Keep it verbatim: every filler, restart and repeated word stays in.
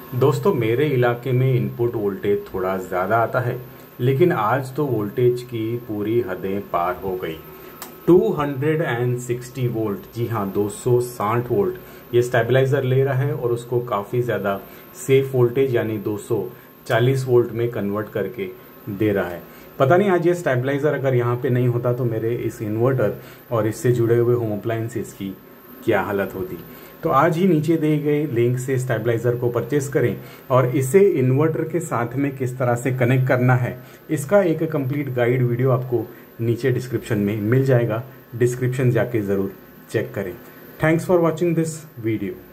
दोस्तों मेरे इलाके में इनपुट वोल्टेज थोड़ा ज़्यादा आता है, लेकिन आज तो वोल्टेज की पूरी हदें पार हो गई। दो सौ साठ वोल्ट, जी हाँ दो सौ साठ वोल्ट ये स्टेबलाइजर ले रहा है और उसको काफ़ी ज़्यादा सेफ वोल्टेज यानी दो सौ चालीस वोल्ट में कन्वर्ट करके दे रहा है। पता नहीं आज ये स्टेबलाइजर अगर यहाँ पे नहीं होता तो मेरे इस इन्वर्टर और इससे जुड़े हुए होम अप्लायंसेस की क्या हालत होती। तो आज ही नीचे दिए गए लिंक से स्टेबलाइजर को परचेस करें और इसे इन्वर्टर के साथ में किस तरह से कनेक्ट करना है, इसका एक कंप्लीट गाइड वीडियो आपको नीचे डिस्क्रिप्शन में मिल जाएगा। डिस्क्रिप्शन जाके ज़रूर चेक करें। Thanks for watching this video.